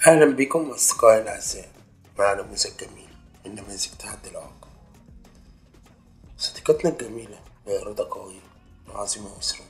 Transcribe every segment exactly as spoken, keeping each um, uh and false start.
أهلا بكم أصدقائي الأعزاء مع نموذج جميل من نماذج تحدي الإعاقة. صديقتنا الجميلة هي إرادة قوية وعزيمة وإصرار،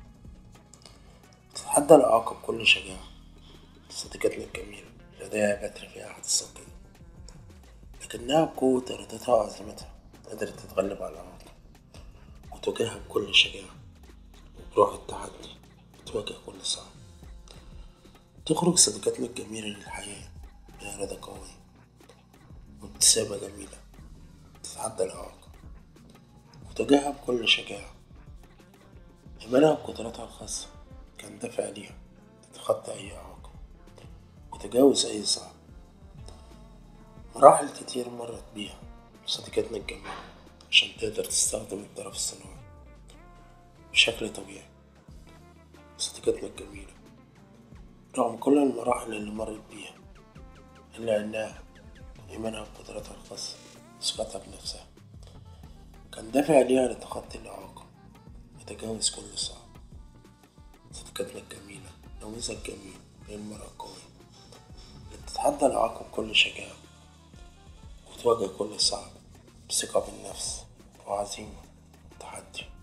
تتحدى الإعاقة بكل شجاعة. صديقتنا الجميلة لديها بتر في أحد الساقين، لكنها بقوة إرادتها وعزيمتها قدرت تتغلب على الإعاقة وتواجهها بكل شجاعة، وبروح التحدي بتواجه كل صعب. تخرج صديقتنا الجميلة للحياة بإرادة قوية وابتسامة جميلة، تتحدى الإعاقة وتواجهها بكل شجاعة. إيمانها بقدراتها الخاصة كان دافع ليها تتخطى أي إعاقة وتجاوز أي صعب. مراحل كتير مرت بيها صديقتنا الجميلة عشان تقدر تستخدم الطرف الصناعي بشكل طبيعي. صديقتنا الجميلة رغم كل المراحل اللي مرت بيها إلا أنها إيمانها بقدراتها الخاصة وثقتها بنفسها كان دافع ليها لتخطي الإعاقة وتجاوز كل صعب. صديقتنا الجميلة نموذج جميل للمرأة القوية اللي بتتحدى الإعاقة بكل شجاعة وتواجه كل صعب بثقة بالنفس وعزيمة وتحدي.